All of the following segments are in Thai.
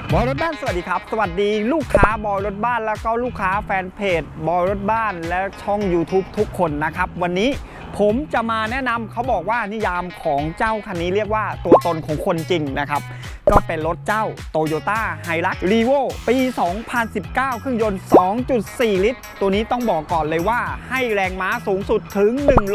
บอยรถบ้านสวัสดีครับสวัสดีลูกค้าบอยรถบ้านแล้วก็ลูกค้าแฟนเพจบอยรถบ้านและช่อง YouTube ทุกคนนะครับวันนี้ผมจะมาแนะนำเขาบอกว่านิยามของเจ้าคันนี้เรียกว่าตัวตนของคนจริงนะครับก็เป็นรถเจ้า Toyota Hilux Revo ปี 2019 เครื่องยนต์ 2.4 ลิตรตัวนี้ต้องบอกก่อนเลยว่าให้แรงม้าสูงสุดถึง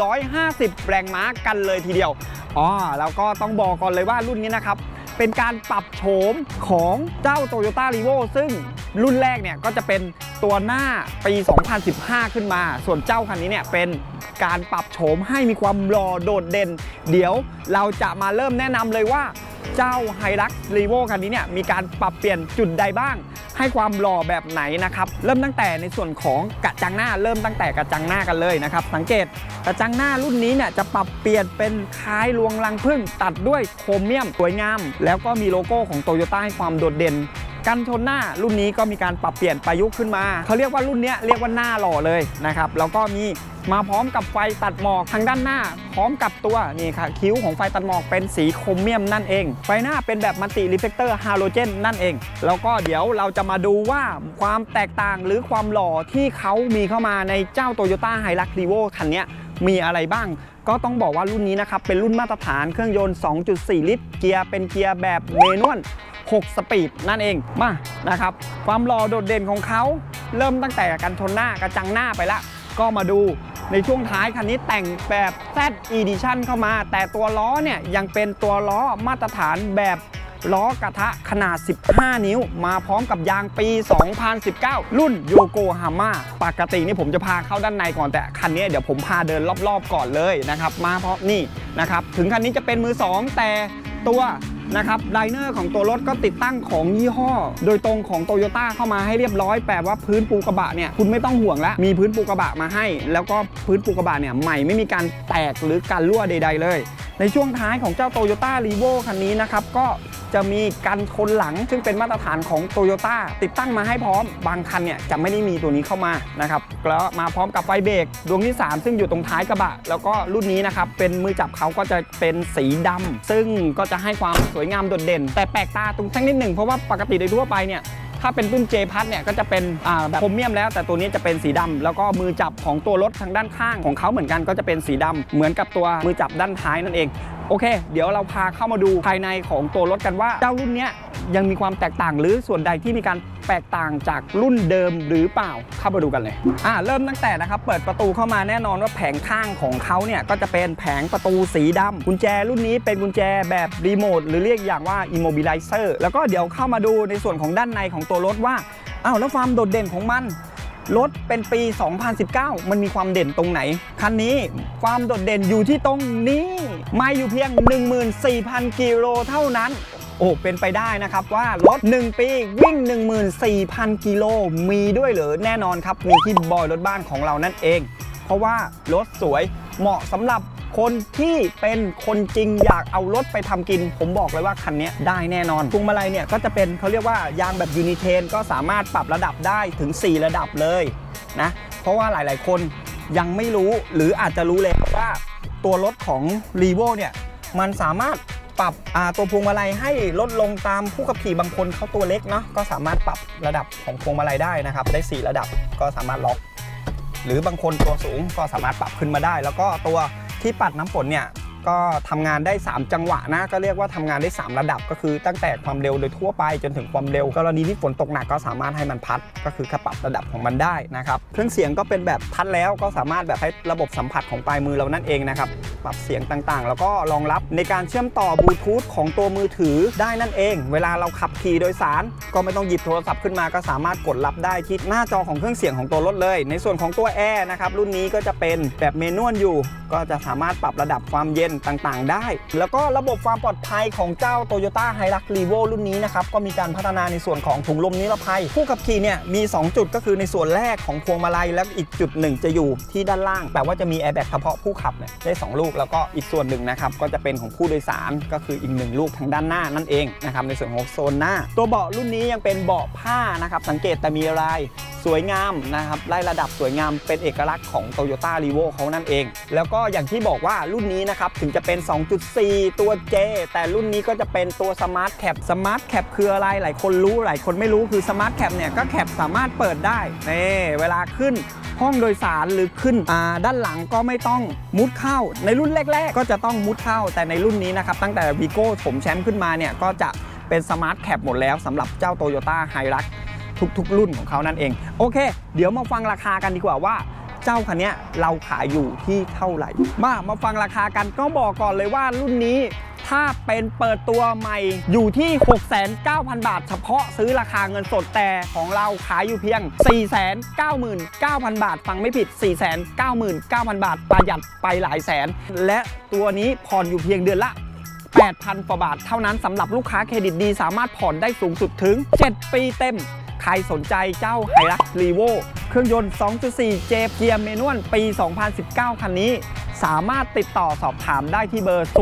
150 แรงม้ากันเลยทีเดียวแล้วก็ต้องบอกก่อนเลยว่ารุ่นนี้นะครับเป็นการปรับโฉมของเจ้า Toyota Revo ซึ่งรุ่นแรกเนี่ยก็จะเป็นตัวหน้าปี 2015 ขึ้นมาส่วนเจ้าคันนี้เนี่ยเป็นการปรับโฉมให้มีความหล่อโดดเด่นเดี๋ยวเราจะมาเริ่มแนะนำเลยว่าเจ้า Hilux Revo คันนี้เนี่ยมีการปรับเปลี่ยนจุดใดบ้างให้ความหล่อแบบไหนนะครับเริ่มตั้งแต่ในส่วนของกระจังหน้าเริ่มตั้งแต่กระจังหน้ากันเลยนะครับสังเกตกระจังหน้ารุ่นนี้เนี่ยจะปรับเปลี่ยนเป็นคล้ายลวงรังผึ้งตัดด้วยโครเมียมสวยงามแล้วก็มีโลโก้ของ Toyota ให้ความโดดเด่นกันชนหน้ารุ่นนี้ก็มีการปรับเปลี่ยนประยุกต์ขึ้นมาเขาเรียกว่ารุ่นนี้เรียกว่าหน้าหล่อเลยนะครับแล้วก็มีมาพร้อมกับไฟตัดหมอกทางด้านหน้าพร้อมกับตัวนี่ค่ะคิ้วของไฟตัดหมอกเป็นสีโครเมียมนั่นเองไฟหน้าเป็นแบบมัลติรีเฟล็กเตอร์ฮาโลเจนนั่นเองแล้วก็เดี๋ยวเราจะมาดูว่าความแตกต่างหรือความหล่อที่เขามีเข้ามาในเจ้า Toyota Hilux Revo คันนี้มีอะไรบ้างก็ต้องบอกว่ารุ่นนี้นะครับเป็นรุ่นมาตรฐานเครื่องยนต์ 2.4 ลิตรเกียร์เป็นเกียร์แบบเมนวล6 สปีดนั่นเองมานะครับความหล่อโดดเด่นของเขาเริ่มตั้งแต่กันชนหน้ากระจังหน้าไปละก็มาดูในช่วงท้ายคันนี้แต่งแบบ Z Edition เข้ามาแต่ตัวล้อเนี่ยยังเป็นตัวล้อมาตรฐานแบบล้อกระทะขนาด 15 นิ้วมาพร้อมกับยางปี 2019 รุ่นโยโกฮาม่าปกตินี่ผมจะพาเข้าด้านในก่อนแต่คันนี้เดี๋ยวผมพาเดินรอบๆก่อนเลยนะครับมาเพราะนี่นะครับถึงคันนี้จะเป็นมือ2แต่ตัวนะครับไลเนอร์ของตัวรถก็ติดตั้งของยี่ห้อโดยตรงของ Toyota เข้ามาให้เรียบร้อยแปลว่าพื้นปูกระบะเนี่ยคุณไม่ต้องห่วงแล้วมีพื้นปูกระบะมาให้แล้วก็พื้นปูกระบะเนี่ยใหม่ไม่มีการแตกหรือการรั่วใดๆเลยในช่วงท้ายของเจ้า Toyota Revo คันนี้นะครับก็จะมีกันชนหลังซึ่งเป็นมาตรฐานของ Toyota ติดตั้งมาให้พร้อมบางคันเนี่ยจะไม่ได้มีตัวนี้เข้ามานะครับแล้วมาพร้อมกับไฟเบรกดวงที่3ซึ่งอยู่ตรงท้ายกระบะแล้วก็รุ่นนี้นะครับเป็นมือจับเขาก็จะเป็นสีดำซึ่งก็จะให้ความสวยงามโดดเด่นแต่แปลกตาตรงสักนิดหนึ่งเพราะว่าปกติโดยทั่วไปเนี่ยถ้าเป็นรุ่น J พัทเนี่ยก็จะเป็นแบบโครเมียมแล้วแต่ตัวนี้จะเป็นสีดำแล้วก็มือจับของตัวรถทางด้านข้างของเขาเหมือนกันก็จะเป็นสีดำเหมือนกับตัวมือจับด้านท้ายนั่นเองโอเคเดี๋ยวเราพาเข้ามาดูภายในของตัวรถกันว่าเจ้ารุ่นนี้ยังมีความแตกต่างหรือส่วนใดที่มีการแตกต่างจากรุ่นเดิมหรือเปล่าเข้ามาดูกันเลยเริ่มตั้งแต่นะครับเปิดประตูเข้ามาแน่นอนว่าแผงข้างของเขาเนี่ยก็จะเป็นแผงประตูสีดำกุญแจรุ่นนี้เป็นกุญแจแบบรีโมทหรือเรียกอย่างว่า Immobilizer แล้วก็เดี๋ยวเข้ามาดูในส่วนของด้านในของตัวรถว่าแล้วความโดดเด่นของมันรถเป็นปี 2019 มันมีความเด่นตรงไหนคันนี้ความโดดเด่นอยู่ที่ตรงนี้ไม่อยู่เพียง 14,000 กิโลเท่านั้นเป็นไปได้นะครับว่ารถ1ปีวิ่ง 14,000 กิโลมีด้วยเหรอแน่นอนครับมีที่บอยรถบ้านของเรานั่นเองเพราะว่ารถสวยเหมาะสำหรับคนที่เป็นคนจริงอยากเอารถไปทำกินผมบอกเลยว่าคันนี้ได้แน่นอนพวงมาลัยเนี่ยก็จะเป็นเขาเรียกว่ายางแบบยูนิเทนก็สามารถปรับระดับได้ถึง4ระดับเลยนะเพราะว่าหลายๆคนยังไม่รู้หรืออาจจะรู้เลยว่าตัวรถของ Revo เนี่ยมันสามารถปรับตัวพวงมาลัยให้ลดลงตามผู้ขับขี่บางคนเขาตัวเล็กเนาะก็สามารถปรับระดับของพวงมาลัยได้นะครับได้4ระดับก็สามารถล็อกหรือบางคนตัวสูงก็สามารถปรับขึ้นมาได้แล้วก็ตัวที่ปัดน้ำฝนเนี่ยก็ทำงานได้3จังหวะนะก็เรียกว่าทำงานได้3ระดับก็คือตั้งแต่ความเร็วโดยทั่วไปจนถึงความเร็วกรณีที่ฝนตกหนักก็สามารถให้มันพัดก็คือปรับระดับของมันได้นะครับเครื่องเสียงก็เป็นแบบทัชแล้วก็สามารถแบบให้ระบบสัมผัสของปลายมือเรานั่นเองนะครับปรับเสียงต่างๆแล้วก็รองรับในการเชื่อมต่อบลูทูธของตัวมือถือได้นั่นเองเวลาเราขับขี่โดยสารก็ไม่ต้องหยิบโทรศัพท์ขึ้นมาก็สามารถกดรับได้ที่หน้าจอของเครื่องเสียงของตัวรถเลยในส่วนของตัวแอร์นะครับรุ่นนี้ก็จะเป็นแบบเมนวลอยู่ก็จะสามารถปรับระดับความเย็นต่างๆได้แล้วก็ระบบความปลอดภัยของเจ้า Toyota Hilux Revo รุ่นนี้นะครับก็มีการพัฒนาในส่วนของถุงลมนิรภัยผู้ขับขี่เนี่ยมี2จุดก็คือในส่วนแรกของพวงมาลัยแล้วอีกจุดหนึ่งจะอยู่ที่ด้านล่างแปลว่าจะมีแอร์แบ็กเฉพาะผู้ขับเนี่ยได้2ลูกแล้วก็อีกส่วนหนึ่งนะครับก็จะเป็นของผู้โดยสารก็คืออีก1ลูกทางด้านหน้านั่นเองนะครับในส่วนของโซนหน้าตัวเบาะรุ่นนี้ยังเป็นเบาะผ้านะครับสังเกตแต่มีลายสวยงามนะครับไล่ระดับสวยงามเป็นเอกลักษณ์ของ Toyota Revo เขานั่นเองแล้วก็อย่างที่บอกว่ารุ่นนี้นะครับถึงจะเป็น 2.4 ตัว J แต่รุ่นนี้ก็จะเป็นตัว Smart Cap Smart Cap คืออะไรหลายคนรู้หลายคนไม่รู้คือ Smart Cap เนี่ยก็แคปสามารถเปิดได้เวลาขึ้นห้องโดยสารหรือขึ้นด้านหลังก็ไม่ต้องมุดเข้าในรุ่นแรกๆก็จะต้องมุดเข้าแต่ในรุ่นนี้นะครับตั้งแต่ Vigo ผมแชมป์ขึ้นมาเนี่ยก็จะเป็นสมาร์ทแคปหมดแล้วสำหรับเจ้า Toyota Hilux ทุกรุ่นของเขานั่นเองโอเคเดี๋ยวมาฟังราคากันดีกว่าว่าเจ้าคันนี้เราขายอยู่ที่เท่าไหร่มาฟังราคากันก็บอกก่อนเลยว่ารุ่นนี้ถ้าเป็นเปิดตัวใหม่อยู่ที่ 690,000 บาทเฉพาะซื้อราคาเงินสดแต่ของเราขายอยู่เพียง 499,000 บาทฟังไม่ผิด 499,000 บาทประหยัดไปหลายแสนและตัวนี้ผ่อนอยู่เพียงเดือนละ 8,000 กว่าบาทเท่านั้นสำหรับลูกค้าเครดิตดีสามารถผ่อนได้สูงสุดถึง 7 ปีเต็มใครสนใจเจ้า Hilux Revo เครื่องยนต์ 2.4 J เกียร์เมนวลปี 2019 คันนี้สามารถติดต่อสอบถามได้ที่เบอร์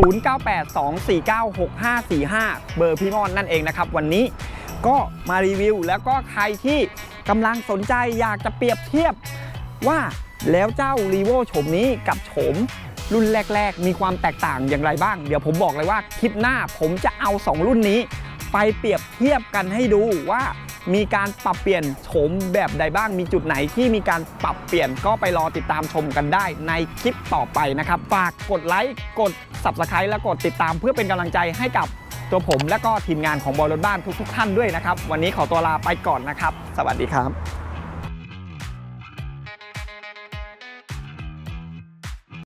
0982496545 เบอร์พี่ม่อนนั่นเองนะครับวันนี้ก็มารีวิวแล้วก็ใครที่กำลังสนใจอยากจะเปรียบเทียบว่าแล้วเจ้า Revo โฉมนี้กับโฉมรุ่นแรกๆมีความแตกต่างอย่างไรบ้างเดี๋ยวผมบอกเลยว่าคลิปหน้าผมจะเอา2รุ่นนี้ไปเปรียบเทียบกันให้ดูว่ามีการปรับเปลี่ยนโฉมแบบใดบ้างมีจุดไหนที่มีการปรับเปลี่ยนก็ไปรอติดตามชมกันได้ในคลิปต่อไปนะครับฝากกดไลค์กด Subscribe และกดติดตามเพื่อเป็นกำลังใจให้กับตัวผมและก็ทีมงานของบอยรถบ้านทุกท่านด้วยนะครับวันนี้ขอตัวลาไปก่อนนะครับสวัสดีครับ